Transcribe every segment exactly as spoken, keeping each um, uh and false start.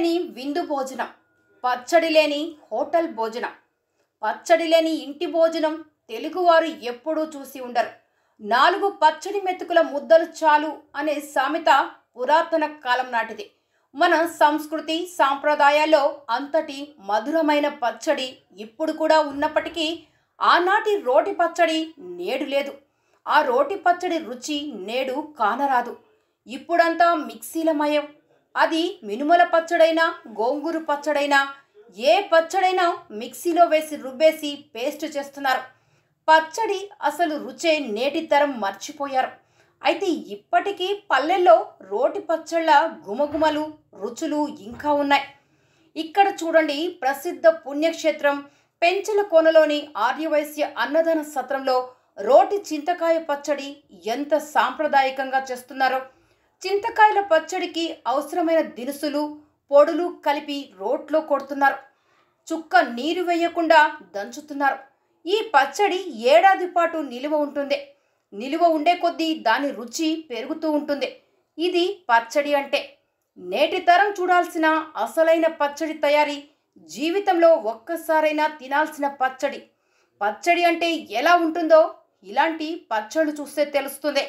లేని విందు భోజనం, పచ్చడి లేని హోటల్ భోజనం, పచ్చడి లేని ఇంటి భోజనం తెలుగువారు ఎప్పుడూ చూసి ఉండరు. నాలుగు పచ్చడి మెతుకుల ముద్దలు చాలు అనే సామెత పురాతన కాలం నాటిది. మన సంస్కృతి సాంప్రదాయాల్లో అంతటి మధురమైన పచ్చడి ఇప్పుడు కూడా ఉన్నప్పటికీ ఆనాటి రోటి పచ్చడి నేడు లేదు. ఆ రోటి పచ్చడి రుచి నేడు కానరాదు. ఇప్పుడంతా మిక్సీలమయం. అది మినుముల పచ్చడైనా గోంగూర పచ్చడైనా ఏ పచ్చడైనా మిక్సీలో వేసి రుబ్బేసి పేస్ట్ చేస్తున్నారు. పచ్చడి అసలు రుచే నేటి తరం మర్చిపోయారు. అయితే ఇప్పటికీ పల్లెల్లో రోటి పచ్చళ్ళ గుమగుమలు రుచులు ఇంకా ఉన్నాయి. ఇక్కడ చూడండి, ప్రసిద్ధ పుణ్యక్షేత్రం పెంచలకోనలోని ఆర్యవైశ్య అన్నదాన సత్రంలో రోటి చింతకాయ పచ్చడి ఎంత సాంప్రదాయకంగా చేస్తున్నారో. చింతకాయల పచ్చడికి అవసరమైన దినుసులు పొడులు కలిపి రోట్లో కొడుతున్నారు. చుక్క నీరు వేయకుండా దంచుతున్నారు. ఈ పచ్చడి ఏడాది పాటు నిలువ ఉంటుంది. నిలువ ఉండే కొద్దీ దాని రుచి పెరుగుతూ ఉంటుంది. ఇది పచ్చడి అంటే. నేటి తరం చూడాల్సిన అసలైన పచ్చడి తయారీ, జీవితంలో ఒక్కసారైనా తినాల్సిన పచ్చడి. పచ్చడి అంటే ఎలా ఉంటుందో ఇలాంటి పచ్చళ్ళు చూస్తే తెలుస్తుంది.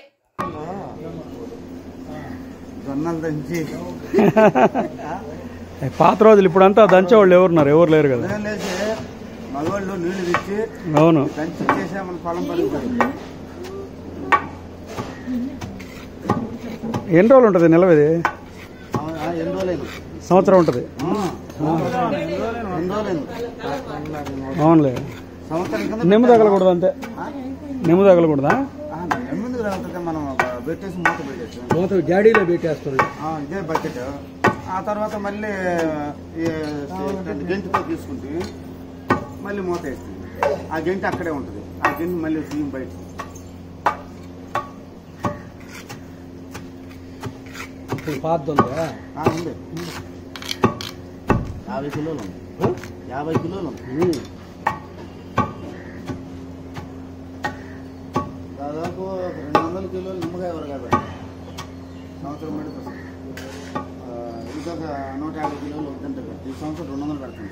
పాత రోజులు ఇప్పుడంతా దంచేవాళ్ళు ఎవరున్నారు? ఎవరు లేరు కదా. మగవాళ్ళు నీళ్లు తెచ్చి అవును దంచి చేసామని పొలం పడుతుంది. ఎన్ని రోజులు ఉంటుంది నిలవేది? ఎన్ని రోజులైంది? సంవత్సరం ఉంటుంది. అవునులే. నిమ్మ తగలకూడదు అంతే. నిమ్మ తగలకూడదా? నెమ్మది తగులుతుంది. మనం పెట్టేసి మూత పెట్టేసి మూత జాడీలో పెట్టేస్తుంది. ఇదే బకెట్. ఆ తర్వాత మళ్ళీ గంటితో తీసుకుంటే మళ్ళీ మూత వేస్తుంది. ఆ గంటి అక్కడే ఉంటుంది. ఆ గంటి మళ్ళీ తీయం బయట పాత ఉందా? ఉంది. యాభై కిలోలు ఉంది. యాభై కిలోలు ఉంది. దాదాపు రెండు వందల కిలోలు నిమ్మకాయ వరగా పెడతాం. సంవత్సరం పెడితే ఇంకొక నూట యాభై కిలోలు వద్దంటే పెడతాం. ఈ సంవత్సరం రెండు వందలు పెడతాం.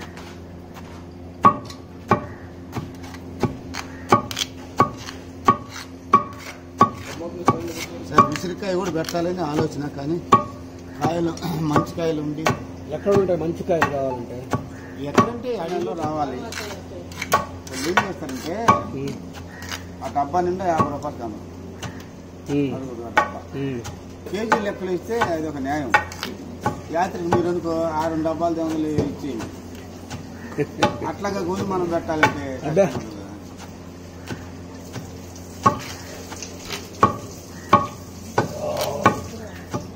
సార్ ఉసిరికాయ కూడా పెట్టాలని ఆలోచన, కానీ కాయలు మంచి కాయలు ఉండి ఎక్కడ ఉంటాయి? మంచి కాయలు కావాలంటే ఎక్కడంటే అడవిలో రావాలి. ఏం చేస్తారంటే ఆ డబ్బా నిండా యాభై రూపాయలు కాదు. డబ్బా కేజీ లెక్కలు ఇస్తే అది ఒక న్యాయం. యాత్రికి మీరు అనుకో ఆరు డబ్బాలు దేవుళ్ళు ఇచ్చి అట్లాగా కొని మనం పెట్టాలంటే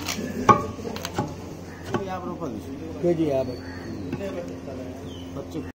యాభై రూపాయలు కేజీ యాభై.